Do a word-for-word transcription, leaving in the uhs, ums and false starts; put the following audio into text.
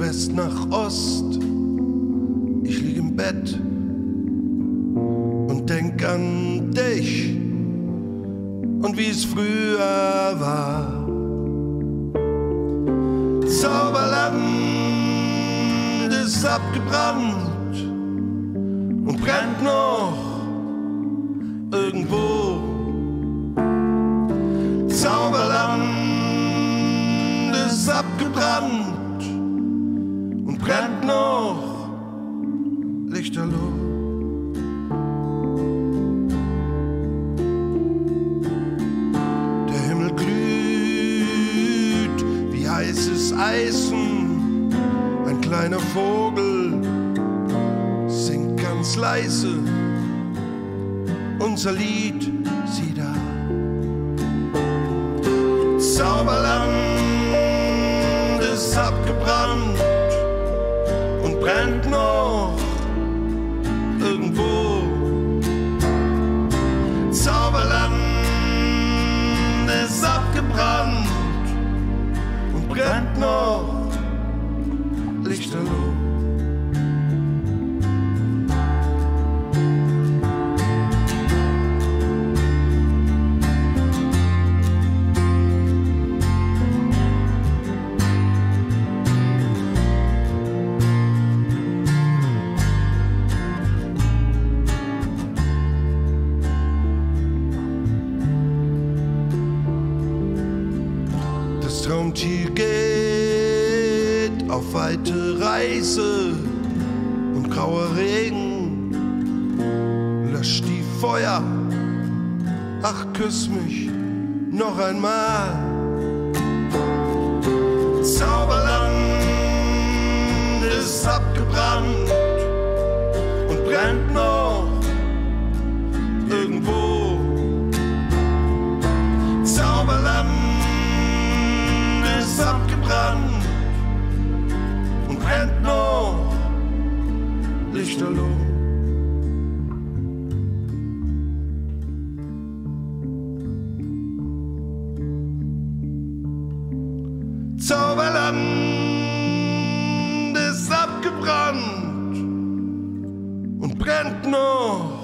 West nach Ost. Ich lieg im Bett und denk an dich und wie es früher war. Zauberland ist abgebrannt und brennt noch irgendwo. Zauberland ist abgebrannt und brennt noch lichterloh. Der Himmel glüht wie heißes Eisen. Ein kleiner Vogel singt ganz leise unser Lied, sieh da. Zauberland ist abgebrannt und brennt noch irgendwo. Zauberland ist abgebrannt und brennt noch lichterloh. Traumtier geht auf weite Reise und grauer Regen löscht die Feuer. Ach, küss mich noch einmal. Zauberland ist abgebrannt und brennt noch irgendwo. Zauberland ist abgebrannt und brennt noch lichterloh. Zauberland ist abgebrannt und brennt noch